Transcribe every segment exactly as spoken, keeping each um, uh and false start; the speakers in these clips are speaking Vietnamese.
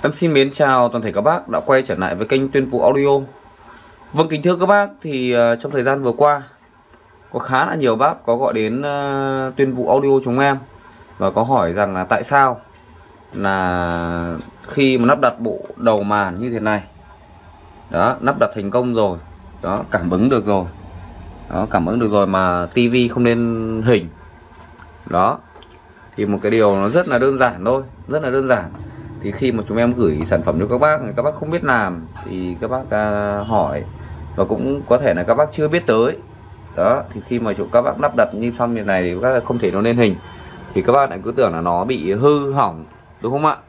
Em xin mến chào toàn thể các bác đã quay trở lại với kênh Tuyên Vũ Audio. Vâng, kính thưa các bác, thì uh, trong thời gian vừa qua có khá là nhiều bác có gọi đến uh, Tuyên Vũ Audio chúng em và có hỏi rằng là tại sao là khi mà lắp đặt bộ đầu màn như thế này, đó, lắp đặt thành công rồi, đó, cảm ứng được rồi, đó, cảm ứng được rồi mà tivi không lên hình. Đó, thì một cái điều nó rất là đơn giản thôi, rất là đơn giản. Thì khi mà chúng em gửi sản phẩm cho các bác, các bác không biết làm thì các bác uh, hỏi, và cũng có thể là các bác chưa biết tới. Đó, thì khi mà chúng các bác lắp đặt như xong như này thì các bác không thể nó lên hình, thì các bác lại cứ tưởng là nó bị hư hỏng, đúng không ạ?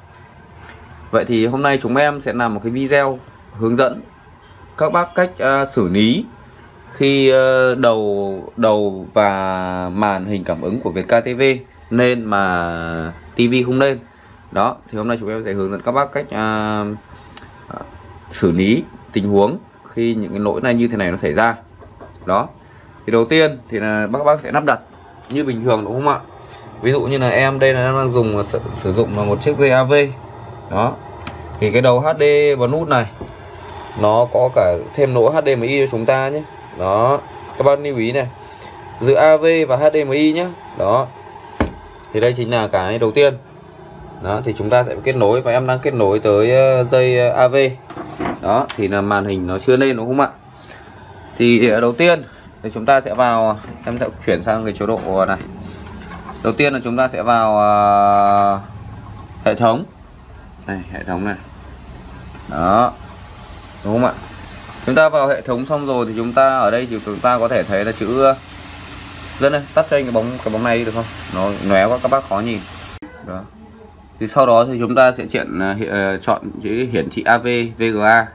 Vậy thì hôm nay chúng em sẽ làm một cái video hướng dẫn các bác cách uh, xử lý khi uh, đầu đầu và màn hình cảm ứng của Việt ca tê vê lên mà tivi không lên. Đó, thì hôm nay chúng em sẽ hướng dẫn các bác cách uh, uh, xử lý tình huống khi những cái lỗi này như thế này nó xảy ra. Đó, thì đầu tiên thì là các bác sẽ lắp đặt như bình thường, đúng không ạ? Ví dụ như là em đây là em đang dùng sử, sử dụng là một chiếc vê a vê. Đó, thì cái đầu hát đê vào nút này nó có cả thêm lỗ hát đê em i cho chúng ta nhé. Đó, các bác lưu ý này, giữa a vê và hát đê em i nhé. Đó, thì đây chính là cái đầu tiên. Đó, thì chúng ta sẽ kết nối, và em đang kết nối tới dây a vê. Đó, thì là màn hình nó chưa lên, đúng không ạ? Thì đầu tiên thì chúng ta sẽ vào, em sẽ chuyển sang cái chế độ này. Đầu tiên là chúng ta sẽ vào uh, hệ thống này, hệ thống này. Đó, đúng không ạ? Chúng ta vào hệ thống xong rồi thì chúng ta ở đây thì chúng ta có thể thấy là chữ dân này, tắt cho anh cái bóng cái bóng này được không? Nó lóe quá các bác khó nhìn. Đó. Thì sau đó thì chúng ta sẽ chọn uh, chọn chữ hiển thị a vê vê giê a.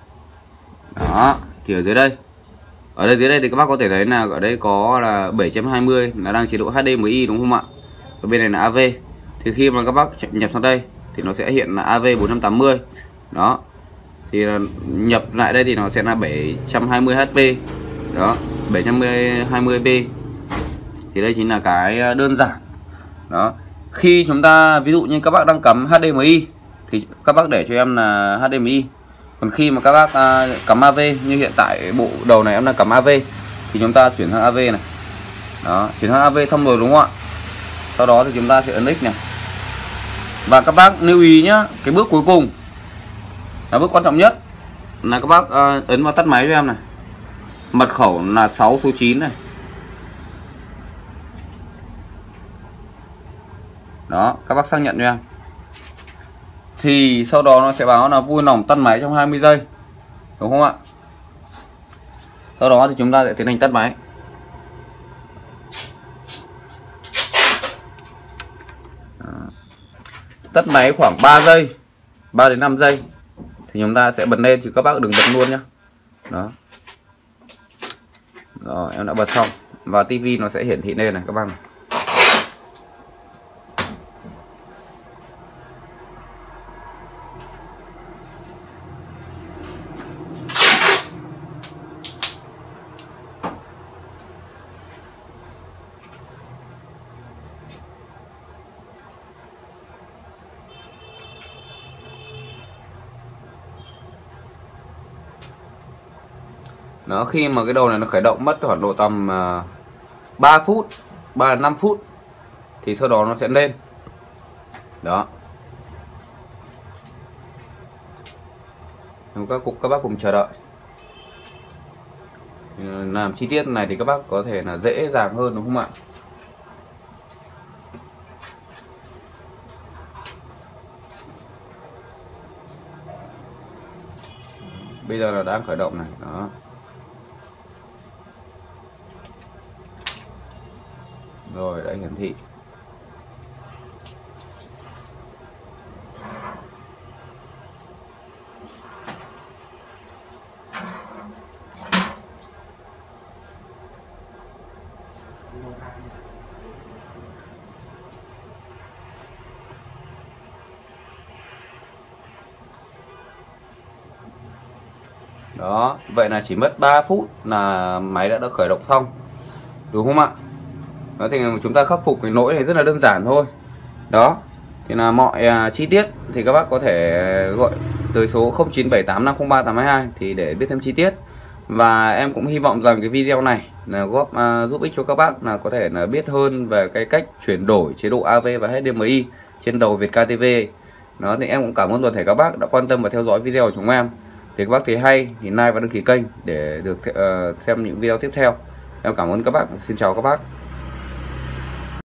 Đó, thì ở dưới đây. Ở đây dưới đây thì các bác có thể thấy là ở đây có là bảy chấm hai mươi là đang chế độ hát đê em i, đúng không ạ? Ở bên này là a vê. Thì khi mà các bác nhập sang đây thì nó sẽ hiện là a vê bốn trăm tám mươi. Đó. Thì nhập lại đây thì nó sẽ là bảy trăm hai mươi héc pê. Đó, bảy trăm hai mươi p. Thì đây chính là cái đơn giản. Đó. Khi chúng ta ví dụ như các bác đang cắm hát đê em i thì các bác để cho em là hát đê em i. Còn khi mà các bác uh, cắm a vê, như hiện tại bộ đầu này em đang cắm a vê, thì chúng ta chuyển sang a vê này. Đó, chuyển sang a vê xong rồi, đúng không ạ? Sau đó thì chúng ta sẽ ấn X này. Và các bác lưu ý nhá, cái bước cuối cùng là bước quan trọng nhất là các bác uh, ấn vào tắt máy cho em này. Mật khẩu là sáu số chín này. Đó, các bác xác nhận cho em. Thì sau đó nó sẽ báo là vui lòng tắt máy trong hai mươi giây, đúng không ạ? Sau đó thì chúng ta sẽ tiến hành tắt máy. Đó. Tắt máy khoảng ba giây, ba đến năm giây thì chúng ta sẽ bật lên, chứ các bác đừng bật luôn nhá. Đó. Rồi, em đã bật xong và tivi nó sẽ hiển thị lên này các bác này. Đó, khi mà cái đầu này nó khởi động mất khoảng độ tầm uh, ba phút, ba đến năm phút thì sau đó nó sẽ lên. Đó. Các cục các bác cùng chờ đợi. Làm chi tiết này thì các bác có thể là dễ dàng hơn, đúng không ạ? Bây giờ là đang khởi động này. Đó. Rồi, đã hiển thị. Đó, vậy là chỉ mất ba phút là máy đã được khởi động xong, đúng không ạ? Đó, thì chúng ta khắc phục cái lỗi này rất là đơn giản thôi. Đó, Thì là mọi uh, chi tiết thì các bác có thể gọi tới số không chín bảy tám năm không ba tám hai hai thì để biết thêm chi tiết. Và em cũng hy vọng rằng cái video này là góp uh, giúp ích cho các bác là có thể là biết hơn về cái cách chuyển đổi chế độ a vê và hát đê em i trên đầu Việt ca tê vê. Đó thì em cũng cảm ơn toàn thể các bác đã quan tâm và theo dõi video của chúng em. Thì các bác thấy hay thì like và đăng ký kênh để được uh, xem những video tiếp theo. Em cảm ơn các bác. Xin chào các bác.